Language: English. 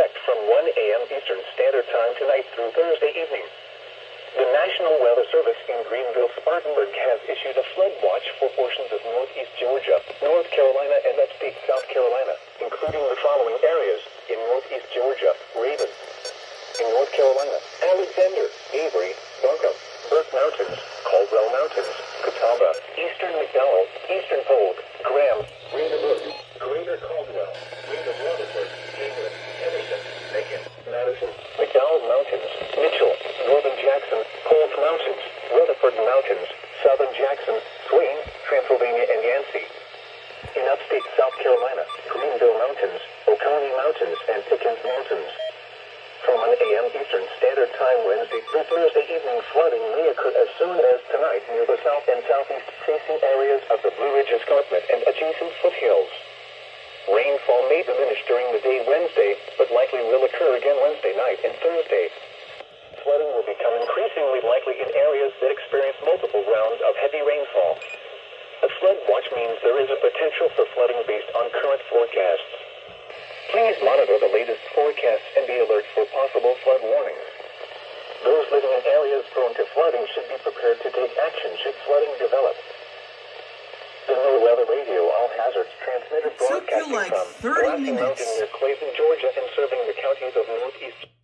effect from 1 a.m. Eastern Standard Time tonight through Thursday evening. The National Weather Service in Greenville-Spartanburg has issued a flood watch for portions of northeast Georgia, North Carolina, and upstate South Carolina, including the following areas: in northeast Georgia, Raven; in North Carolina, Alexander, Avery, Buncombe, Burke Mountains, Caldwell Mountains, Catawba, eastern McDowell, eastern Polk, Graham, Ravenburg, Greater Caldwell, Greater Rutherford, England, Henderson, Macon, Madison, McDowell Mountains, Mitchell, Northern Jackson, Polk Mountains, Rutherford Mountains, Southern Jackson, Swain, Transylvania, and Yancey. In upstate South Carolina, Greenville Mountains, Oconee Mountains, and Pickens Mountains. From 1 a.m. Eastern Standard Time Wednesday through Thursday evening, flooding may occur as soon as tonight near the south and southeast facing areas of the Blue Ridge Escarpment and adjacent foothills. Rainfall may diminish during the day Wednesday, but likely will occur again Wednesday night and Thursday. Flooding will become increasingly likely in areas that experience multiple rounds of heavy rainfall. A flood watch means there is a potential for flooding based on current forecasts. Please monitor the latest forecasts and be alert for possible flood warnings. Those living in areas prone to flooding should be prepared to take action should flooding develop. The NOAA Radio All Hazards transmitter broadcasting like from 30 Grassy minutes. Mountain near Clayton, Georgia, and serving the counties of northeast